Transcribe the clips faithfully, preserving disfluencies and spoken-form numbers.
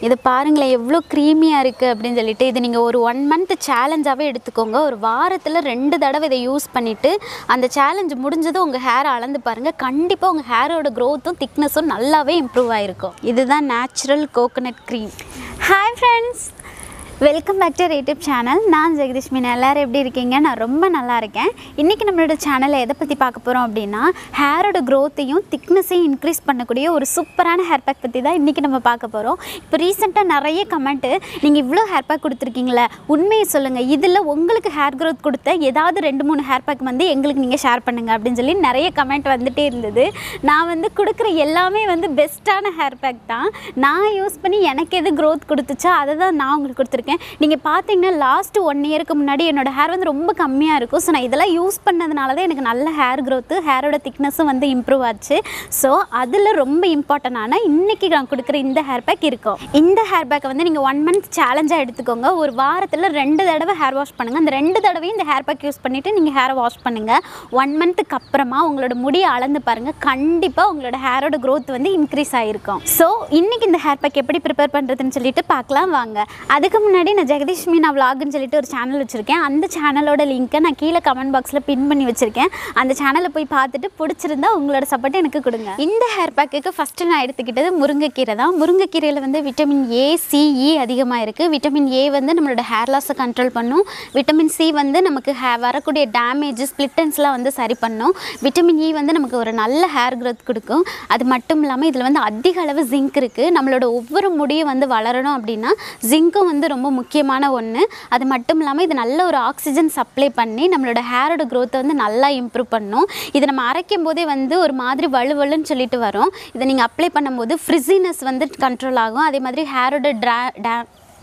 இது பாருங்களேன் எவ்வளோ க்ரீமியாக இருக்குது அப்படின்னு சொல்லிட்டு. இது நீங்கள் ஒரு ஒன் மந்த் சேலஞ்சாகவே எடுத்துக்கோங்க. ஒரு வாரத்தில் ரெண்டு தடவை இதை யூஸ் பண்ணிவிட்டு அந்த சேலஞ்ச் முடிஞ்சதும் உங்கள் ஹேரை அளந்து பாருங்கள். கண்டிப்பாக உங்கள் ஹேரோட க்ரோத்தும் திக்னஸும் நல்லாவே இம்ப்ரூவ் ஆகிருக்கும். இதுதான் natural coconut cream. Hi friends, welcome back to YouTube channel. நான் ஜெகதீஷ் மீனா. எல்லோரும் எப்படி இருக்கீங்க? நான் ரொம்ப நல்லா இருக்கேன். இன்றைக்கி நம்மளோட சேனலில் எதை பற்றி பார்க்க போகிறோம் அப்படின்னா, ஹேரோட க்ரோத்தையும் திக்னஸையும் இன்க்ரீஸ் பண்ணக்கூடிய ஒரு சூப்பரான ஹேர் பேக் பற்றி தான் இன்றைக்கி நம்ம பார்க்க போகிறோம். இப்போ ரீசெண்டாக நிறைய கமெண்ட்டு, நீங்கள் இவ்வளோ ஹேர் பேக் கொடுத்துருக்கீங்களே, உண்மையை சொல்லுங்கள், இதில் உங்களுக்கு ஹேர் க்ரோத் கொடுத்த ஏதாவது ரெண்டு மூணு ஹேர் பேக் வந்து எங்களுக்கு நீங்கள் ஷேர் பண்ணுங்கள் அப்படின்னு சொல்லி நிறைய கமெண்ட் வந்துகிட்டே இருந்தது. நான் வந்து கொடுக்குற எல்லாமே வந்து பெஸ்ட்டான ஹேர் பேக் தான். நான் யூஸ் பண்ணி எனக்கு எது க்ரோத் கொடுத்துச்சோ அதை தான் நான் உங்களுக்கு கொடுத்துருக்கேன். நீங்கள் பார்த்தீங்கன்னா லாஸ்ட் ஒன் இயருக்கு முன்னாடி என்னோடய ஹேர் வந்து ரொம்ப கம்மியாக இருக்கும். ஸோ நான் இதெல்லாம் யூஸ் பண்ணதுனால தான் எனக்கு நல்ல ஹேர் க்ரோத்து, ஹேரோட திக்னஸும் வந்து இம்ப்ரூவ் ஆச்சு. ஸோ அதில் ரொம்ப இம்பார்ட்டண்டான இன்றைக்கி நான் கொடுக்குற இந்த ஹேர் பேக் இருக்கும். இந்த ஹேர் பேக்கை வந்து நீங்கள் ஒன் மந்த் சேலஞ்சாக எடுத்துக்கோங்க. ஒரு வாரத்தில் ரெண்டு தடவை ஹேர் வாஷ் பண்ணுங்கள். அந்த ரெண்டு தடவையும் இந்த ஹேர் பேக் யூஸ் பண்ணிவிட்டு நீங்கள் ஹேரை வாஷ் பண்ணுங்கள். ஒன் மந்த்துக்கு அப்புறமா உங்களோட முடியை அளந்து பாருங்கள். கண்டிப்பாக உங்களோட ஹேரோட க்ரோத் வந்து இன்க்ரீஸ் ஆகிருக்கும். ஸோ இன்றைக்கி இந்த ஹேர் பேக் எப்படி ப்ரிப்பேர் பண்ணுறதுன்னு சொல்லிட்டு பார்க்கலாம் வாங்க. அதுக்கு முன்னாடி நான் ஜெகதீஷ் மீனா விலாக்னு சொல்லிட்டு ஒரு சேனல் வச்சுருக்கேன். அந்த சேனலோட லிங்க்கை நான் கீழே கமெண்ட் பாக்ஸில் பின் பண்ணி வச்சுருக்கேன். அந்த சேனலை போய் பார்த்துட்டு பிடிச்சிருந்தா உங்களோட சப்போர்ட் எனக்கு கொடுங்க. இந்த ஹேர் பேக்குக்கு ஃபஸ்ட்டு நான் எடுத்துக்கிட்டது முருங்கைக்கீரை தான். முருங்கைக்கீரையில் வந்து விட்டமின் ஏ, சி, இ அதிகமாக இருக்குது. விட்டமின் ஏ வந்து நம்மளோட ஹேர் லாஸை கண்ட்ரோல் பண்ணும். விட்டமின் சி வந்து நமக்கு ஹே வரக்கூடிய டேமேஜ் ஸ்ப்ளிட்டன்ஸ்லாம் வந்து சரி பண்ணும். விட்டமின் இ வந்து நமக்கு ஒரு நல்ல ஹேர் க்ரோத் கொடுக்கும். அது மட்டும் இல்லாமல் இதில் வந்து அதிக அளவு ஜிங்க் இருக்குது. நம்மளோட ஒவ்வொரு முடியும் வந்து வளரணும் அப்படின்னா ஜிங்க்கும் வந்து ரொம்ப முக்கியமான ஒன்று. அது மட்டும் இல்லாமல் இது நல்ல ஒரு ஆக்சிஜன் சப்ளை பண்ணி நம்மளோட ஹேரோட க்ரோத்தை வந்து நல்லா இம்ப்ரூவ் பண்ணும். இதை நம்ம அரைக்கும் போதே வந்து ஒரு மாதிரி வலுவலுன்னு சொல்லிட்டு வரும். இதை நீங்கள் அப்ளை பண்ணும்போது ஃப்ரிஸினஸ் வந்து கண்ட்ரோல் ஆகும். அதே மாதிரி ஹேரோட ட்ரா டே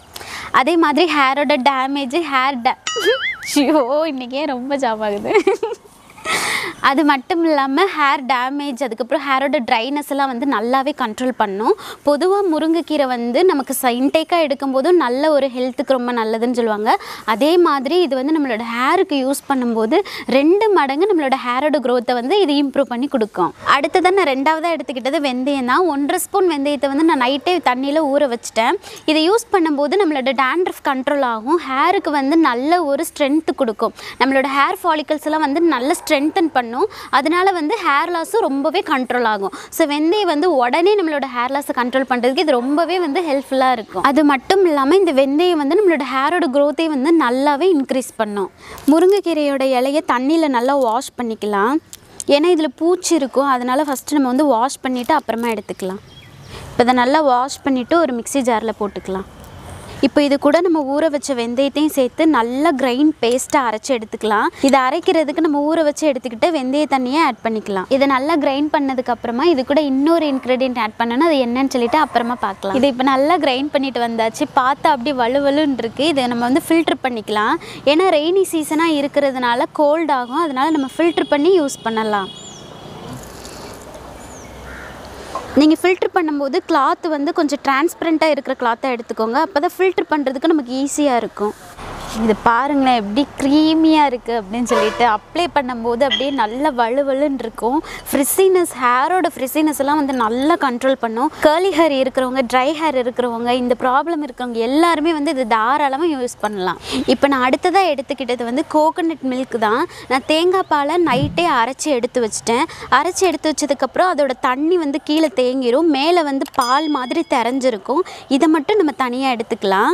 அதே மாதிரி ஹேரோட டேமேஜ் ஹேர் டே ஷியோ இன்றைக்கே ரொம்ப ஜாப் ஆகுது. அது மட்டும் இல்லாமல் ஹேர் டேமேஜ், அதுக்கப்புறம் ஹேரோட ட்ரைனஸ் எல்லாம் வந்து நல்லாவே கண்ட்ரோல் பண்ணும். பொதுவாக முருங்கைக்கீரை வந்து நமக்கு ச இன்டேக்காக எடுக்கும்போதும் நல்ல ஒரு ஹெல்த்துக்கு ரொம்ப நல்லதுன்னு சொல்லுவாங்க. அதே மாதிரி இது வந்து நம்மளோட ஹேருக்கு யூஸ் பண்ணும்போது ரெண்டு மடங்கு நம்மளோட ஹேரோட க்ரோத்தை வந்து இது இம்ப்ரூவ் பண்ணி கொடுக்கும். அடுத்ததான் நான் ரெண்டாவதாக எடுத்துக்கிட்டது வெந்தயம் தான். ஒன்றரை ஸ்பூன் வெந்தயத்தை வந்து நான் நைட்டே தண்ணியில் ஊற வச்சுட்டேன். இதை யூஸ் பண்ணும்போது நம்மளோட டேண்ட்ரஃப் கண்ட்ரோல் ஆகும். ஹேருக்கு வந்து நல்ல ஒரு ஸ்ட்ரென்த்து கொடுக்கும். நம்மளோட ஹேர் ஃபாலிகல்ஸ் எல்லாம் வந்து நல்ல ஸ்ட்ரென்தன் பண்ணும். அதனால வந்து ஹேர் லாஸும் ரொம்பவே கண்ட்ரோல் ஆகும். ஸோ வெந்தயம் வந்து உடனே நம்மளோட ஹேர் லாஸை கண்ட்ரோல் பண்ணுறதுக்கு இது ரொம்பவே வந்து ஹெல்ப்ஃபுல்லாக இருக்கும். அது மட்டும் இல்லாமல் இந்த வெந்தயம் வந்து நம்மளோட ஹேரோட க்ரோத்தையும் வந்து நல்லாவே இன்க்ரீஸ் பண்ணும். முருங்கைக்கீரையோட இலையை தண்ணியில் நல்லா வாஷ் பண்ணிக்கலாம். ஏன்னா இதில் பூச்சி இருக்கும். அதனால் ஃபஸ்ட்டு நம்ம வந்து வாஷ் பண்ணிவிட்டு அப்புறமா எடுத்துக்கலாம். இப்போ இதை நல்லா வாஷ் பண்ணிவிட்டு ஒரு மிக்ஸி ஜாரில் போட்டுக்கலாம். இப்போ இது கூட நம்ம ஊற வச்ச வெந்தயத்தையும் சேர்த்து நல்லா கிரைண்ட் பேஸ்ட்டாக அரைச்சி எடுத்துக்கலாம். இதை அரைக்கிறதுக்கு நம்ம ஊற வச்சு எடுத்துக்கிட்டு வெந்தய தண்ணியை ஆட் பண்ணிக்கலாம். இதை நல்லா கிரைண்ட் பண்ணதுக்கப்புறமா இது கூட இன்னொரு இன்க்ரீடியன்ட் ஆட் பண்ணணும். அது என்னன்னு சொல்லிட்டு அப்புறமா பார்க்கலாம். இதை இப்போ நல்லா கிரைண்ட் பண்ணிட்டு வந்தாச்சு. பார்த்தா அப்படியே வலுவலுன்னு இருக்குது. இதை நம்ம வந்து ஃபில்டர் பண்ணிக்கலாம். ஏன்னா ரெய்னி சீசனாக இருக்கிறதுனால கோல்ட் ஆகும். அதனால் நம்ம ஃபில்டர் பண்ணி யூஸ் பண்ணலாம். நீங்கள் ஃபில்ட்ரு பண்ணும்போது கிளாத்து வந்து கொஞ்சம் டிரான்ஸ்பரண்ட்டாக இருக்கிற கிளாத்தாக எடுத்துக்கோங்க. அப்போ தான் ஃபில்ட்ரு பண்ணுறதுக்கு நமக்கு ஈஸியாக இருக்கும். இது பாருங்களேன் எப்படி க்ரீமியாக இருக்குது அப்படின்னு சொல்லிட்டு அப்ளை பண்ணும்போது அப்படியே நல்லா வலுவலுன்னு இருக்கும். ஃப்ரிஸினஸ், ஹேரோட ஃப்ரிஸினஸ் எல்லாம் வந்து நல்லா கண்ட்ரோல் பண்ணும். கேர்லி ஹேர் இருக்கிறவங்க, ட்ரை ஹேர் இருக்கிறவங்க, இந்த ப்ராப்ளம் இருக்கிறவங்க எல்லாருமே வந்து இது தாராளமாக யூஸ் பண்ணலாம். இப்போ நான் அடுத்ததாக எடுத்துக்கிட்டது வந்து கோகோனட் மில்க் தான். நான் தேங்காய் பாலை நைட்டே அரைச்சி எடுத்து வச்சிட்டேன். அரைச்சி எடுத்து வச்சதுக்கப்புறம் அதோட தண்ணி வந்து கீழே தேங்கிரும். மேலே வந்து பால் மாதிரி தெரிஞ்சிருக்கும். இதை மட்டும் நம்ம தனியாக எடுத்துக்கலாம்.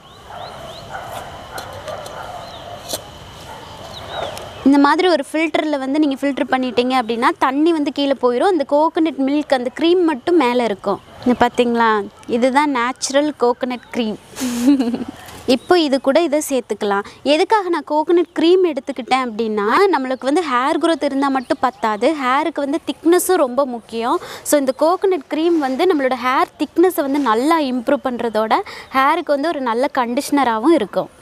இந்த மாதிரி ஒரு ஃபில்டரில் வந்து நீங்கள் ஃபில்ட்ரு பண்ணிட்டீங்க அப்படின்னா தண்ணி வந்து கீழே போயிடும். அந்த கோகோனட் மில்க், அந்த க்ரீம் மட்டும் மேலே இருக்கும். இந்த பார்த்தீங்களா, இதுதான் நேச்சுரல் கோகோனட் க்ரீம். இப்போ இது கூட இதை சேர்த்துக்கலாம். எதுக்காக நான் கோகோனட் க்ரீம் எடுத்துக்கிட்டேன் அப்படின்னா, நம்மளுக்கு வந்து ஹேர் க்ரோத் இருந்தால் மட்டும் பத்தாது, ஹேருக்கு வந்து திக்னஸும் ரொம்ப முக்கியம். ஸோ இந்த கோகோனட் க்ரீம் வந்து நம்மளோட ஹேர் திக்னஸை வந்து நல்லா இம்ப்ரூவ் பண்ணுறதோட ஹேருக்கு வந்து ஒரு நல்ல கண்டிஷ்னராகவும் இருக்கும்.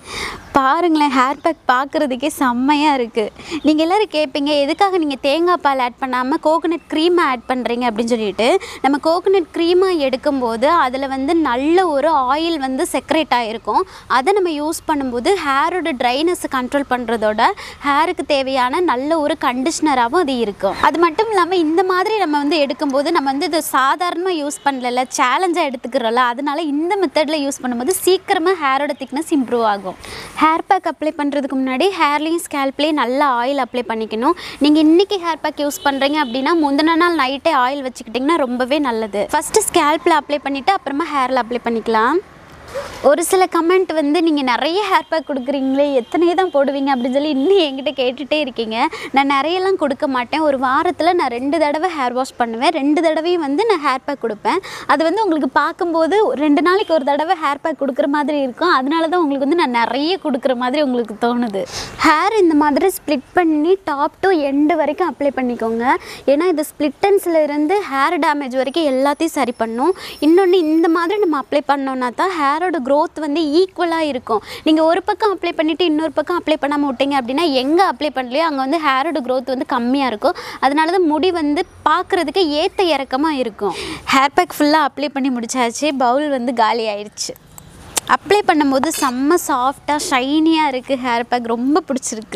பாருங்களேன், ஹேர் பேக் பார்க்குறதுக்கே செம்மையாக இருக்குது. நீங்கள் எல்லோரும் கேட்பீங்க, எதுக்காக நீங்கள் தேங்காய் பால் ஆட் பண்ணாமல் கோகோனட் க்ரீமை ஆட் பண்ணுறீங்க அப்படின்னு சொல்லிட்டு. நம்ம கோகோனட் க்ரீமாக எடுக்கும்போது அதில் வந்து நல்ல ஒரு ஆயில் வந்து செக்ரேட் ஆகிருக்கும். அதை நம்ம யூஸ் பண்ணும்போது ஹேரோட ட்ரைனஸை கண்ட்ரோல் பண்ணுறதோட ஹேருக்கு தேவையான நல்ல ஒரு கண்டிஷ்னராகவும் அது இருக்கும். அது மட்டும் இல்லாமல் இந்த மாதிரி நம்ம வந்து எடுக்கும்போது நம்ம வந்து இது சாதாரணமாக யூஸ் பண்ணல, சேலஞ்சாக எடுத்துக்கிறோம்ல, அதனால இந்த மெத்தடில் யூஸ் பண்ணும்போது சீக்கிரமாக ஹேரோட திக்னஸ் இம்ப்ரூவ் ஆகும். ஹேர் பேக் அப்ளை பண்ணுறதுக்கு முன்னாடி ஹேர்லேயும் ஸ்கேல்ப்லேயும் நல்லா ஆயில் அப்ளை பண்ணிக்கணும். நீங்கள் இன்றைக்கி ஹேர் பேக் யூஸ் பண்ணுறீங்க அப்படின்னா முந்தின நாள் நைட்டே ஆயில் வச்சுக்கிட்டிங்கன்னா ரொம்பவே நல்லது. ஃபஸ்ட்டு ஸ்கேல்ப்பில் அப்ளை பண்ணிவிட்டு அப்புறமா ஹேரில் அப்ளை பண்ணிக்கலாம். ஒரு சில கமெண்ட் வந்து நீங்கள் நிறைய ஹேர் பேக் கொடுக்குறீங்களே, எத்தனையே தான் போடுவீங்க அப்படின்னு சொல்லி இன்னும் என்கிட்ட கேட்டுகிட்டே இருக்கீங்க. நான் நிறையெல்லாம் கொடுக்க மாட்டேன். ஒரு வாரத்தில் நான் ரெண்டு தடவை ஹேர் வாஷ் பண்ணுவேன். ரெண்டு தடவையும் வந்து நான் ஹேர் பேக் கொடுப்பேன். அது வந்து உங்களுக்கு பார்க்கும்போது ரெண்டு நாளைக்கு ஒரு தடவை ஹேர் பேக் கொடுக்குற மாதிரி இருக்கும். அதனால தான் உங்களுக்கு வந்து நான் நிறைய கொடுக்குற மாதிரி உங்களுக்கு தோணுது. ஹேர் இந்த மாதிரி ஸ்ப்ளிட் பண்ணி டாப் டு எண்டு வரைக்கும் அப்ளை பண்ணிக்கோங்க. ஏன்னா இது ஸ்ப்ளிட்டன்ஸில் இருந்து ஹேர் டேமேஜ் வரைக்கும் எல்லாத்தையும் சரி பண்ணும். இன்னொன்று, இந்த மாதிரி நம்ம அப்ளை பண்ணோன்னா தான் ஹேர் growth வந்து ஈக்குவலாக இருக்கும். நீங்கள் ஒரு பக்கம் அப்ளை பண்ணிவிட்டு இன்னொரு பக்கம் அப்ளை பண்ணாமல் விட்டீங்க அப்படின்னா எங்கே அப்ளை பண்ணலையோ அங்கே வந்து ஹேரோட growth வந்து கம்மியாக இருக்கும். அதனால தான் முடி வந்து பார்க்குறதுக்கு ஏற்ற இறக்கமாக இருக்கும். ஹேர் பேக் ஃபுல்லாக அப்ளை பண்ணி முடிச்சாச்சு. பவுல் வந்து காலி ஆயிடுச்சு. அப்ளை பண்ணும்போது செம்ம சாஃப்டாக ஷைனியாக இருக்குது. ஹேர் பேக் ரொம்ப பிடிச்சிருக்கு.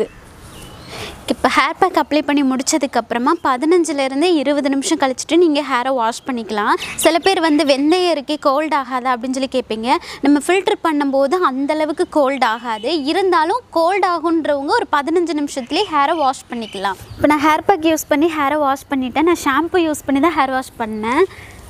இப்போ ஹேர் பேக் அப்ளை பண்ணி முடிச்சதுக்கப்புறமா பதினஞ்சுலேருந்து இருபது நிமிஷம் கழிச்சிட்டு நீங்கள் ஹேரை வாஷ் பண்ணிக்கலாம். சில பேர் வந்து வெந்தயம் இருக்கே கோல்ட் ஆகாதா அப்படின்னு சொல்லி கேட்பீங்க. நம்ம ஃபில்டர் பண்ணும்போது அந்தளவுக்கு கோல்ட் ஆகாது. இருந்தாலும் கோல்ட் ஆகுன்றவங்க ஒரு பதினஞ்சு நிமிஷத்துலேயே ஹேரை வாஷ் பண்ணிக்கலாம். இப்போ நான் ஹேர் பேக் யூஸ் பண்ணி ஹேரை வாஷ் பண்ணிவிட்டேன். நான் ஷாம்பு யூஸ் பண்ணி தான் ஹேர் வாஷ் பண்ணேன்.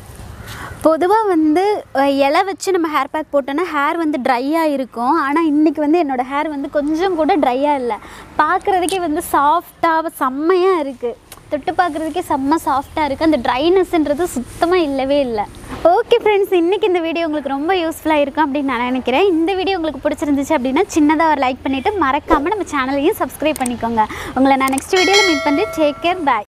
பொதுவாக வந்து இலை வச்சு நம்ம ஹேர் பேக் போட்டோன்னா ஹேர் வந்து ட்ரையாக இருக்கும். ஆனால் இன்றைக்கி வந்து என்னோடய ஹேர் வந்து கொஞ்சம் கூட ட்ரையாக இல்லை. பார்க்குறதுக்கே வந்து சாஃப்டாக செம்மையாக இருக்குது. தொட்டு பார்க்குறதுக்கே செம்ம சாஃப்டாக இருக்குது. அந்த ட்ரைனஸ்ன்றது சுத்தமாக இல்லவே இல்லை. ஓகே ஃப்ரெண்ட்ஸ், இன்றைக்கி இந்த வீடியோ உங்களுக்கு ரொம்ப யூஸ்ஃபுல்லாக இருக்கும் அப்படின்னு நான் நினைக்கிறேன். இந்த வீடியோ உங்களுக்கு பிடிச்சிருந்துச்சு அப்படின்னா சின்னதாக ஒரு லைக் பண்ணிவிட்டு மறக்காமல் நம்ம சேனலையும் சப்ஸ்கிரைப் பண்ணிக்கோங்க. உங்களை நான் நெக்ஸ்ட் வீடியோவில் மீட் பண்ணுறேன். டேக் கேர், பாய்.